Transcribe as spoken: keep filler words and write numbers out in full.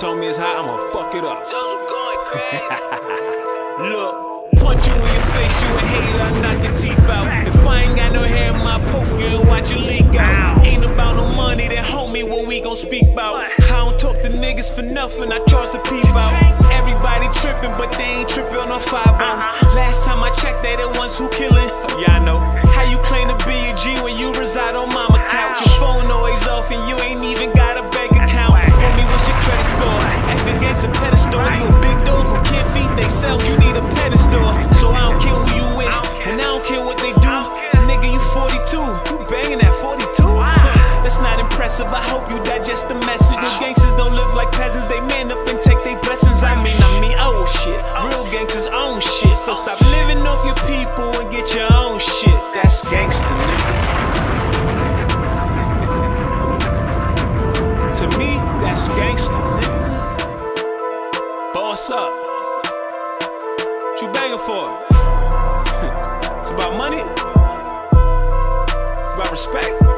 told me it's hot, I'ma fuck it up. Those were going crazy. Look, punch you in your face, you a hater, I knock your teeth out. If I ain't got no hair in my poker, watch it leak out. Ain't about no money, then homie, what we gon' speak about? I don't talk to niggas for nothing, I charge the people out. Everybody trippin', but they ain't trippin' on no five oh. Last time I checked, they the ones who killin'. Yeah, I know. How you claim to be a G when you reside on mama couch? Your phone always off and you ain't even got a bank account. Homie, what's your credit score? F against a pedestal. You a big dog who can't feed theyself, you need a pedestal. So I don't care who you with, and I don't care what they do. Nigga, you forty-two, you banging at forty-two? That's not impressive, I hope you digest the message. The gangsters don't live like peasants, they man up and take their blessings. I mean, I mean, oh shit, real gangsters own shit. So stop living off your people and get your own shit. That's gangster, nigga. To me, that's gangster, nigga. Boss up. What you banging for? It's about money? It's about respect?